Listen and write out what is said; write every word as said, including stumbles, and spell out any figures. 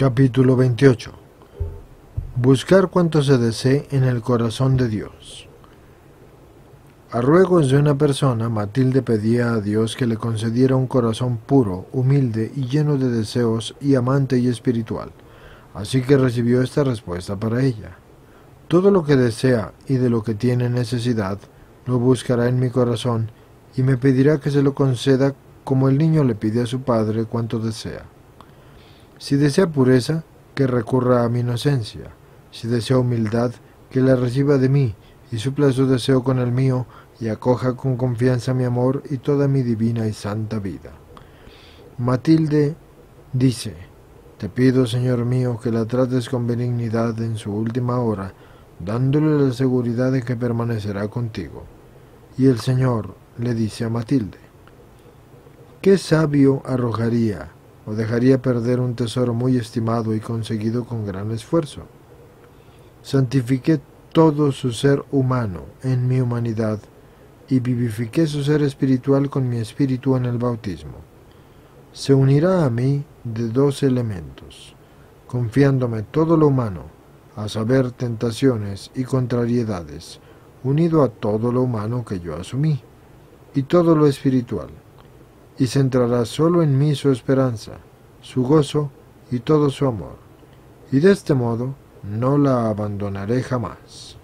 Capítulo veintiocho. Buscar cuanto se desee en el corazón de Dios. A ruegos de una persona, Matilde pedía a Dios que le concediera un corazón puro, humilde y lleno de deseos, y amante y espiritual. Así que recibió esta respuesta para ella: todo lo que desea y de lo que tiene necesidad, lo buscará en mi corazón, y me pedirá que se lo conceda como el niño le pide a su padre cuanto desea. Si desea pureza, que recurra a mi inocencia. Si desea humildad, que la reciba de mí, y supla su deseo con el mío, y acoja con confianza mi amor y toda mi divina y santa vida. Matilde dice: te pido, Señor mío, que la trates con benignidad en su última hora, dándole la seguridad de que permanecerá contigo. Y el Señor le dice a Matilde: ¿qué sabio arrojaría o dejaría perder un tesoro muy estimado y conseguido con gran esfuerzo? Santifiqué todo su ser humano en mi humanidad y vivifiqué su ser espiritual con mi espíritu en el bautismo. Se unirá a mí de dos elementos, confiándome todo lo humano, a saber, tentaciones y contrariedades, unido a todo lo humano que yo asumí, y todo lo espiritual, y centrará solo en mí su esperanza, su gozo y todo su amor, y de este modo no la abandonaré jamás.